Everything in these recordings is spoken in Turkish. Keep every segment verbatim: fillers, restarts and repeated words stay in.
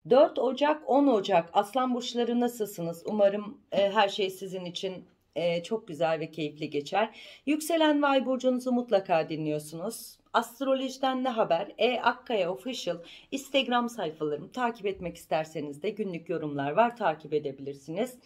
dört Ocak on Ocak Aslan burçları nasılsınız? Umarım e, her şey sizin için e, çok güzel ve keyifli geçer. Yükselen ve ay burcunuzu mutlaka dinliyorsunuz. Astrolojiden ne haber? E Akkaya Official Instagram sayfalarımı takip etmek isterseniz de günlük yorumlar var, takip edebilirsiniz.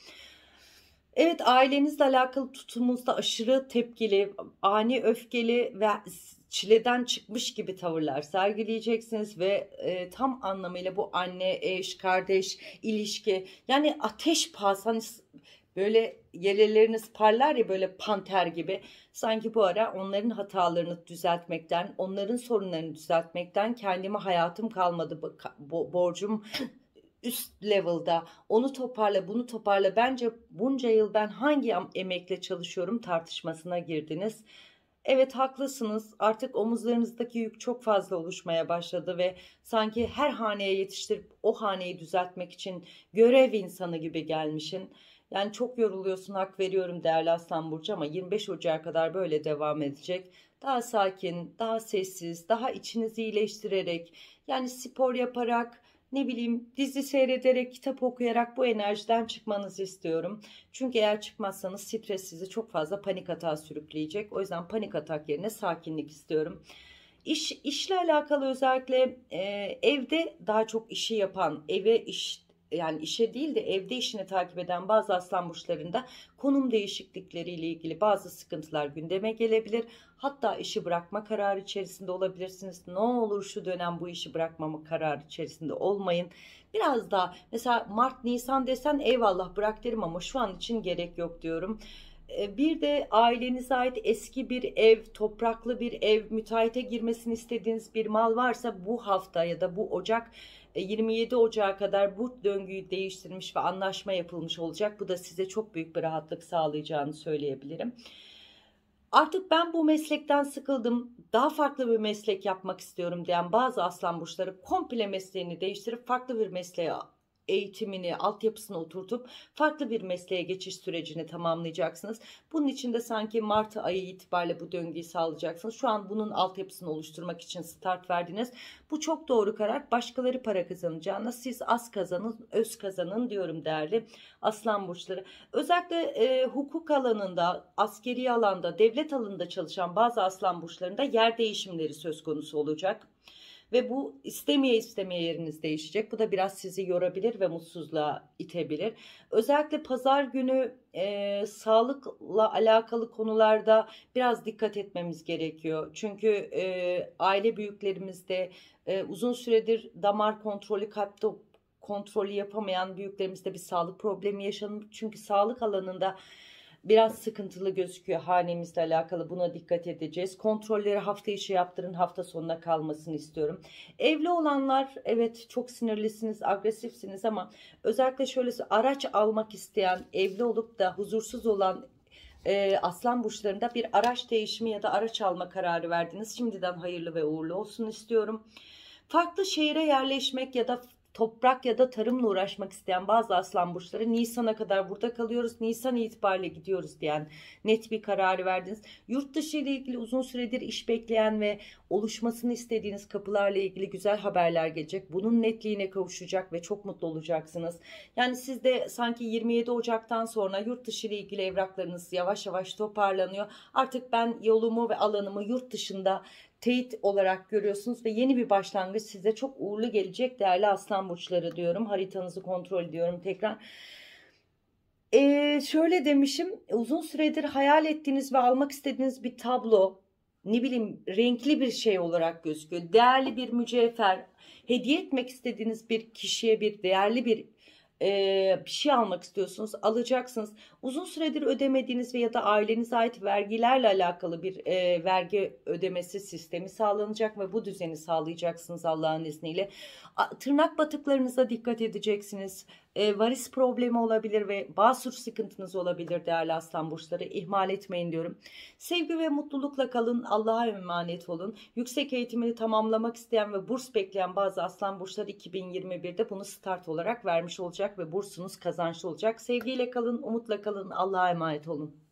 Evet, ailenizle alakalı tutumunuzda aşırı tepkili, ani öfkeli ve çileden çıkmış gibi tavırlar sergileyeceksiniz ve e, tam anlamıyla bu anne, eş, kardeş ilişki, yani ateş pahası, hani böyle yeleleriniz parlar ya böyle panter gibi, sanki bu ara onların hatalarını düzeltmekten, onların sorunlarını düzeltmekten kendime hayatım kalmadı, borcum üst level'da, onu toparla bunu toparla, bence bunca yıl ben hangi emekle çalışıyorum tartışmasına girdiniz. Evet, haklısınız, artık omuzlarınızdaki yük çok fazla oluşmaya başladı ve sanki her haneye yetiştirip o haneyi düzeltmek için görev insanı gibi gelmişsin. Yani çok yoruluyorsun, hak veriyorum değerli Aslan Burcu, ama yirmi beş Ocak'a kadar böyle devam edecek. Daha sakin, daha sessiz, daha içinizi iyileştirerek, yani spor yaparak, ne bileyim dizi seyrederek, kitap okuyarak bu enerjiden çıkmanızı istiyorum. Çünkü eğer çıkmazsanız stres sizi çok fazla panik atağa sürükleyecek. O yüzden panik atak yerine sakinlik istiyorum. İş, işle alakalı özellikle e, evde daha çok işi yapan, eve iş, yani işe değil de evde işini takip eden bazı aslan burçlarında konum değişiklikleriyle ilgili bazı sıkıntılar gündeme gelebilir. Hatta işi bırakma kararı içerisinde olabilirsiniz. Ne olur şu dönem bu işi bırakmama kararı içerisinde olmayın. Biraz daha mesela Mart, Nisan desen eyvallah bırak derim, ama şu an için gerek yok diyorum. Bir de ailenize ait eski bir ev, topraklı bir ev, müteahhite girmesini istediğiniz bir mal varsa bu hafta ya da bu Ocak, yirmi yedi Ocak'a kadar bu döngüyü değiştirmiş ve anlaşma yapılmış olacak. Bu da size çok büyük bir rahatlık sağlayacağını söyleyebilirim. Artık ben bu meslekten sıkıldım, daha farklı bir meslek yapmak istiyorum diyen bazı aslan burçları komple mesleğini değiştirip farklı bir mesleğe, eğitimini, altyapısını oturtup farklı bir mesleğe geçiş sürecini tamamlayacaksınız. Bunun için de sanki Mart ayı itibariyle bu döngüyü sağlayacaksınız. Şu an bunun altyapısını oluşturmak için start verdiniz. Bu çok doğru karar. Başkaları para kazanacağına siz az kazanın, öz kazanın diyorum değerli aslan burçları. Özellikle e, hukuk alanında, askeri alanda, devlet alanında çalışan bazı aslan burçlarında yer değişimleri söz konusu olacak. Ve bu istemeye istemeye yeriniz değişecek. Bu da biraz sizi yorabilir ve mutsuzluğa itebilir. Özellikle pazar günü e, sağlıkla alakalı konularda biraz dikkat etmemiz gerekiyor. Çünkü e, aile büyüklerimizde e, uzun süredir damar kontrolü, kalp kontrolü yapamayan büyüklerimizde bir sağlık problemi yaşanır. Çünkü sağlık alanında biraz sıkıntılı gözüküyor hanemizle alakalı, buna dikkat edeceğiz. Kontrolleri hafta içi yaptırın, hafta sonuna kalmasını istiyorum. Evli olanlar, evet çok sinirlisiniz, agresifsiniz, ama özellikle şöyle araç almak isteyen, evli olup da huzursuz olan e, aslan burçlarında bir araç değişimi ya da araç alma kararı verdiniz. Şimdiden hayırlı ve uğurlu olsun istiyorum. Farklı şehire yerleşmek ya da toprak ya da tarımla uğraşmak isteyen bazı aslan burçları Nisan'a kadar burada kalıyoruz, Nisan itibariyle gidiyoruz diyen net bir kararı verdiniz. Yurt dışı ile ilgili uzun süredir iş bekleyen ve oluşmasını istediğiniz kapılarla ilgili güzel haberler gelecek. Bunun netliğine kavuşacak ve çok mutlu olacaksınız. Yani siz de sanki yirmi yedi Ocak'tan sonra yurt dışı ile ilgili evraklarınız yavaş yavaş toparlanıyor. Artık ben yolumu ve alanımı yurt dışında teyit olarak görüyorsunuz ve yeni bir başlangıç size çok uğurlu gelecek değerli aslan burçları diyorum. Haritanızı kontrol ediyorum tekrar. Ee, şöyle demişim, uzun süredir hayal ettiğiniz ve almak istediğiniz bir tablo, ne bileyim renkli bir şey olarak gözüküyor. Değerli bir mücevher, hediye etmek istediğiniz bir kişiye bir değerli bir Ee, bir şey almak istiyorsunuz, alacaksınız. Uzun süredir ödemediğiniz ve ya da ailenize ait vergilerle alakalı bir e, vergi ödemesi sistemi sağlanacak ve bu düzeni sağlayacaksınız Allah'ın izniyle. A, tırnak batıklarınıza dikkat edeceksiniz. E, varis problemi olabilir ve basur sıkıntınız olabilir değerli aslan burçları, ihmal etmeyin diyorum. Sevgi ve mutlulukla kalın, Allah'a emanet olun. Yüksek eğitimini tamamlamak isteyen ve burs bekleyen bazı aslan burçları iki bin yirmi birde bunu start olarak vermiş olacak ve bursunuz kazançlı olacak. Sevgiyle kalın, umutla kalın, Allah'a emanet olun.